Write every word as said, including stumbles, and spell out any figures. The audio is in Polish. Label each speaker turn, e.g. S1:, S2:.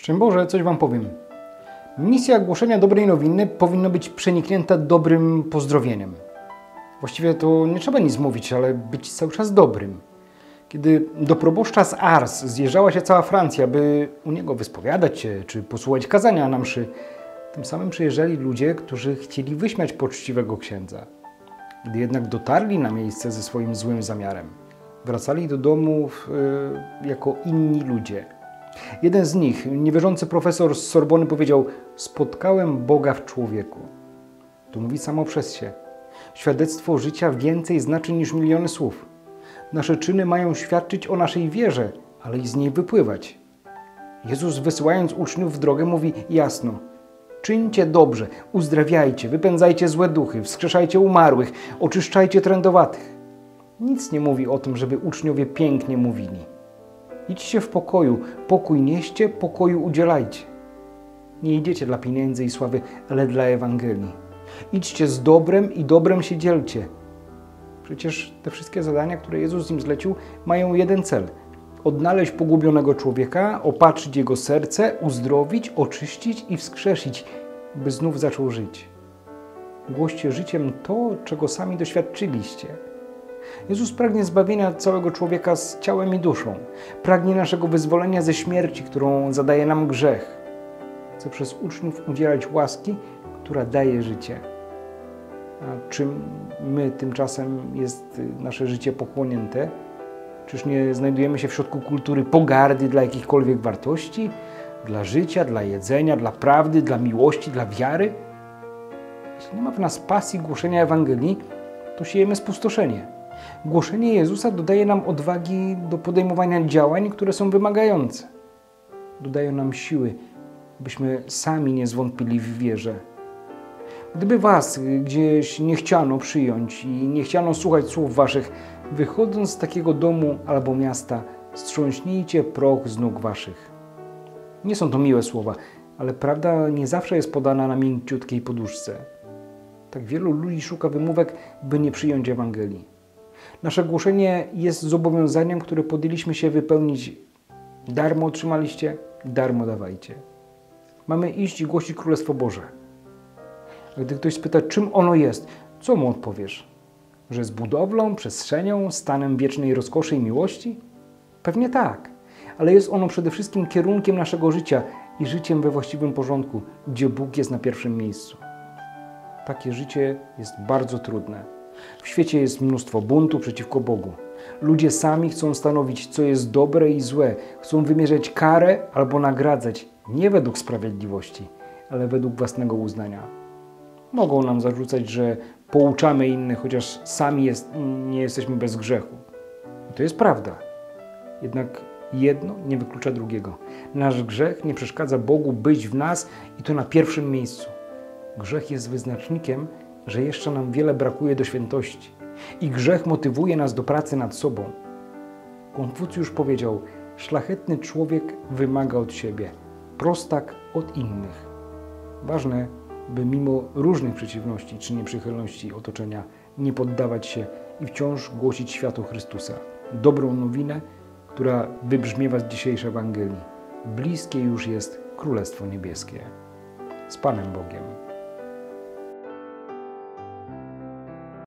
S1: Szczęść Boże, coś Wam powiem. Misja głoszenia dobrej nowiny powinna być przeniknięta dobrym pozdrowieniem. Właściwie to nie trzeba nic mówić, ale być cały czas dobrym. Kiedy do proboszcza z Ars zjeżdżała się cała Francja, by u niego wyspowiadać się czy posłuchać kazania na mszy, tym samym przyjeżdżali ludzie, którzy chcieli wyśmiać poczciwego księdza. Gdy jednak dotarli na miejsce ze swoim złym zamiarem, wracali do domów yy, jako inni ludzie. Jeden z nich, niewierzący profesor z Sorbony, powiedział: spotkałem Boga w człowieku. To mówi samo przez się. Świadectwo życia więcej znaczy niż miliony słów. Nasze czyny mają świadczyć o naszej wierze, ale i z niej wypływać. Jezus, wysyłając uczniów w drogę, mówi jasno: czyńcie dobrze, uzdrawiajcie, wypędzajcie złe duchy, wskrzeszajcie umarłych, oczyszczajcie trędowatych. Nic nie mówi o tym, żeby uczniowie pięknie mówili. Idźcie w pokoju, pokój nieście, pokoju udzielajcie. Nie idziecie dla pieniędzy i sławy, ale dla Ewangelii. Idźcie z dobrem i dobrem się dzielcie. Przecież te wszystkie zadania, które Jezus im zlecił, mają jeden cel: odnaleźć pogubionego człowieka, opatrzyć jego serce, uzdrowić, oczyścić i wskrzesić, by znów zaczął żyć. Głoście życiem to, czego sami doświadczyliście. Jezus pragnie zbawienia całego człowieka z ciałem i duszą. Pragnie naszego wyzwolenia ze śmierci, którą zadaje nam grzech. Chce przez uczniów udzielać łaski, która daje życie. A czym my tymczasem jest nasze życie pochłonięte? Czyż nie znajdujemy się w środku kultury pogardy dla jakichkolwiek wartości? Dla życia, dla jedzenia, dla prawdy, dla miłości, dla wiary? Jeśli nie ma w nas pasji głoszenia Ewangelii, to siejemy spustoszenie. Głoszenie Jezusa dodaje nam odwagi do podejmowania działań, które są wymagające. Dodaje nam siły, byśmy sami nie zwątpili w wierze. Gdyby was gdzieś nie chciano przyjąć i nie chciano słuchać słów waszych, wychodząc z takiego domu albo miasta, strząśnijcie proch z nóg waszych. Nie są to miłe słowa, ale prawda nie zawsze jest podana na mięciutkiej poduszce. Tak wielu ludzi szuka wymówek, by nie przyjąć Ewangelii. Nasze głoszenie jest zobowiązaniem, które podjęliśmy się wypełnić. Darmo otrzymaliście, darmo dawajcie. Mamy iść i głosić Królestwo Boże. A gdy ktoś spyta, czym ono jest, co mu odpowiesz? Że jest budowlą, przestrzenią, stanem wiecznej rozkoszy i miłości? Pewnie tak, ale jest ono przede wszystkim kierunkiem naszego życia i życiem we właściwym porządku, gdzie Bóg jest na pierwszym miejscu. Takie życie jest bardzo trudne. W świecie jest mnóstwo buntu przeciwko Bogu. Ludzie sami chcą stanowić, co jest dobre i złe. Chcą wymierzać karę albo nagradzać, nie według sprawiedliwości, ale według własnego uznania. Mogą nam zarzucać, że pouczamy innych, chociaż sami jest, nie jesteśmy bez grzechu. I to jest prawda. Jednak jedno nie wyklucza drugiego. Nasz grzech nie przeszkadza Bogu być w nas i to na pierwszym miejscu. Grzech jest wyznacznikiem, że jeszcze nam wiele brakuje do świętości. I grzech motywuje nas do pracy nad sobą. Konfucjusz powiedział: szlachetny człowiek wymaga od siebie, prostak od innych. Ważne, by mimo różnych przeciwności czy nieprzychylności otoczenia nie poddawać się i wciąż głosić światu Chrystusa. Dobrą nowinę, która wybrzmiewa z dzisiejszej Ewangelii. Bliskie już jest Królestwo Niebieskie. Z Panem Bogiem.